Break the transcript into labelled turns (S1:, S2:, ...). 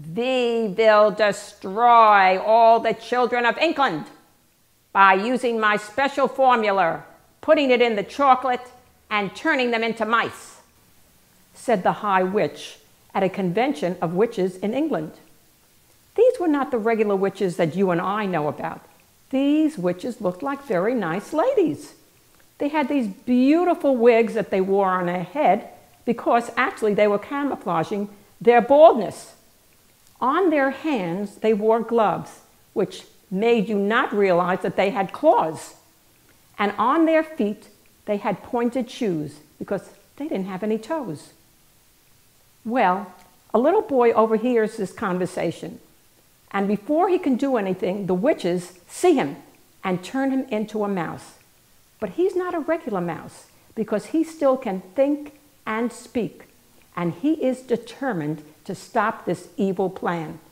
S1: "We will destroy all the children of England by using my special formula, putting it in the chocolate and turning them into mice," said the High Witch at a convention of witches in England. These were not the regular witches that you and I know about. These witches looked like very nice ladies. They had these beautiful wigs that they wore on their head because actually they were camouflaging their baldness. On their hands, they wore gloves, which made you not realize that they had claws. And on their feet, they had pointed shoes because they didn't have any toes. Well, a little boy overhears this conversation. And before he can do anything, the witches see him and turn him into a mouse. But he's not a regular mouse because he still can think and speak. And he is determined to stop this evil plan.